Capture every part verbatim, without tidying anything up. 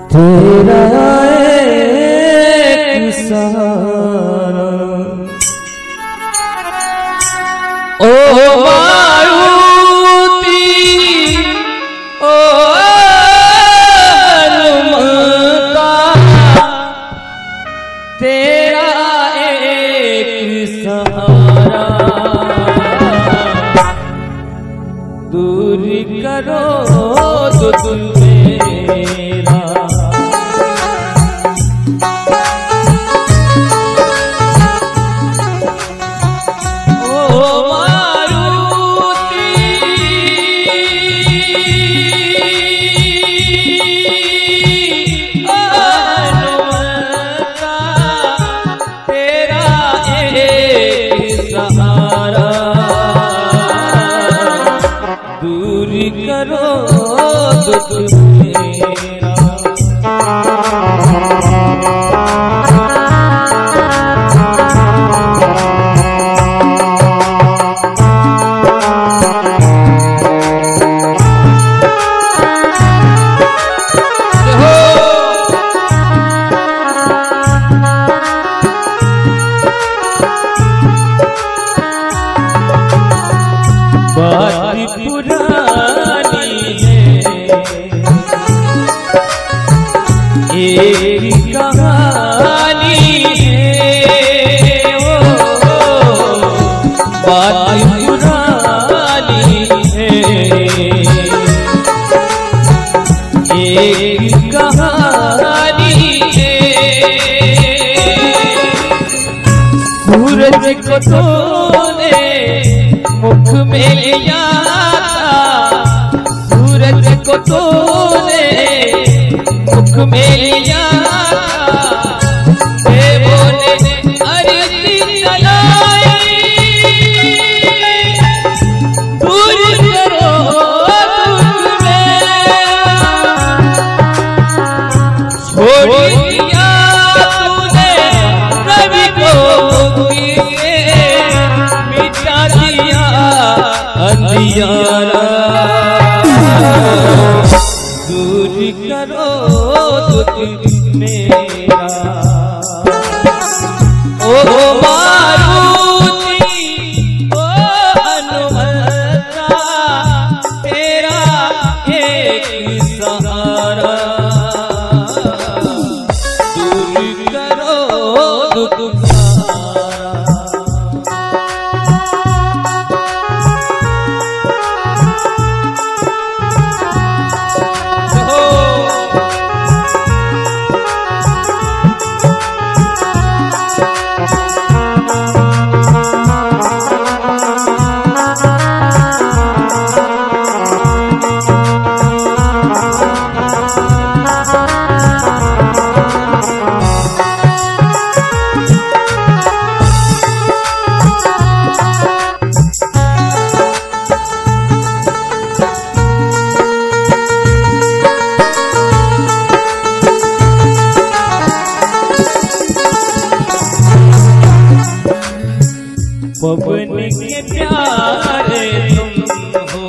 तेरा एक सहारा ओ मारुति ओ हनुमंता तेरा एक सहारा दूर करो तो तुम मेरा करो तो तुम मेरा बात पुरानी एक कहानी है वो बात पुरानी है एक कहानी है सूरज को तूने मुख में लिया सूरज को तूने मुख में लिया देवों ने अरती चलाई दूर करो तुझ छोड़ दिया तूने रवि को मुक्ति से मिटा दिया अंधियारा दूर करो तुझ मेरा ओ मारुति ओ हनुमंता तेरा एक सहारा दूर करो तुझ पवन के प्यारे तुम हो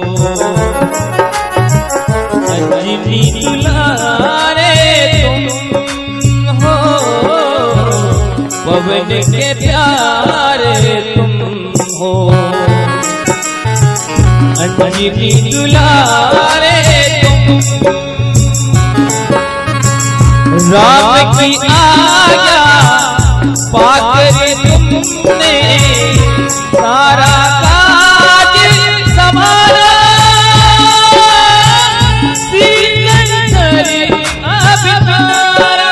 अंजनी दुलारे तुम हो पवन के प्यारे तुम हो अंजनी दुलारे तुम राम की आज्ञा पाकर तुमने सारा काज संभाला सिकंदर अवतारा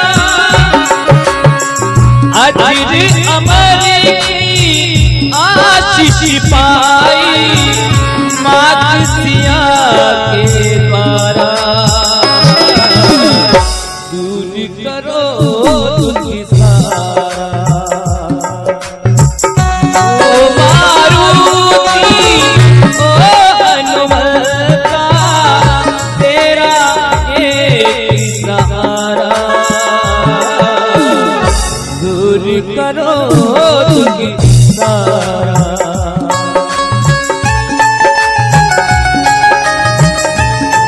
अजर अमर की आशीष पाई मात सिया के द्वारा दूर करो तुझ सारा करो तुझ सारा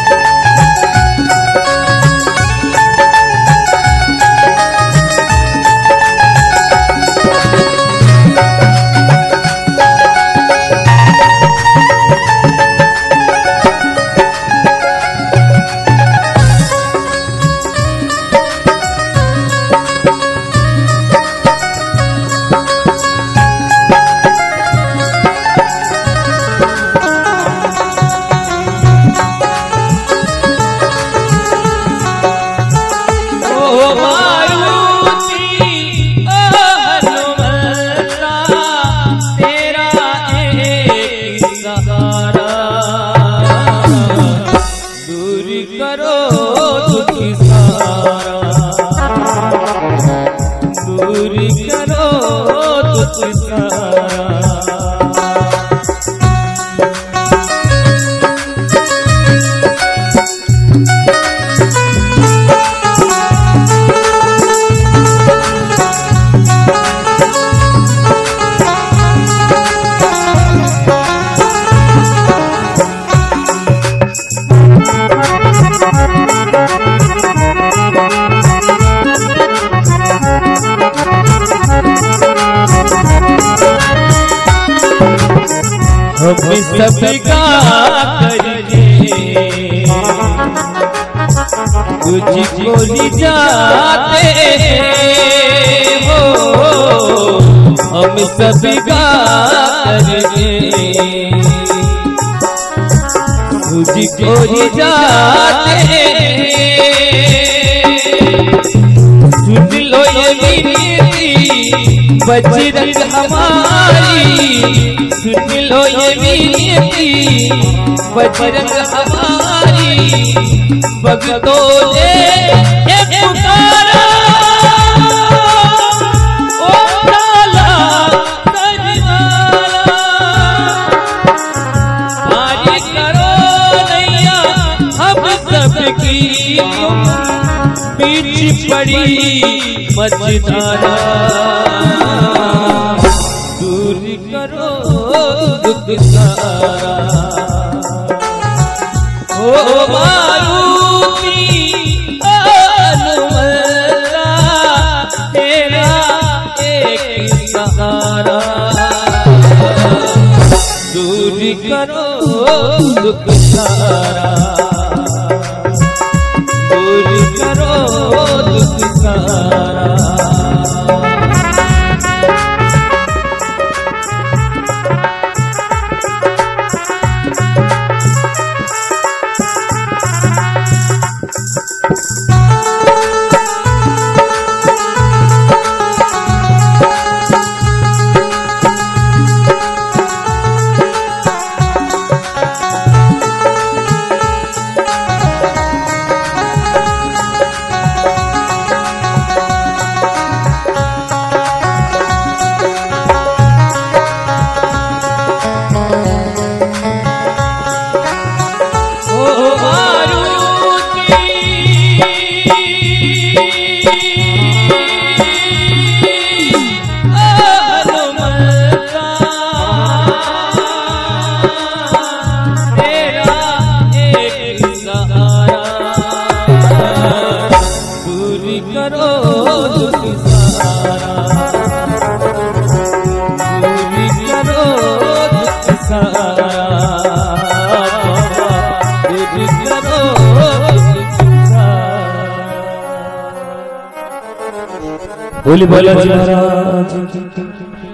मारुति ओ हनुमंता तेरा एक सहारा, दूर करो दुख सारा, दूर करो दुख सारा। हम सबका करके तुझको ले जाते हो, हम सबका करके तुझको ले जाते। सुन लो ये विनती बजरंग हमारी, सुन लो ये विनती बजरंग हमारी, भक्तों ने ये पुकारा ओ लाला सरदारा, पारी करो नैया हम सबकी, बीच पड़ी मझधारा, दूर करो दुख सारा। ओ मारुति ओ हनुमंता तेरा एक सहारा, दूर करो दुख सारा, दूर करो दुख सारा। बोली बोला जी महाराज।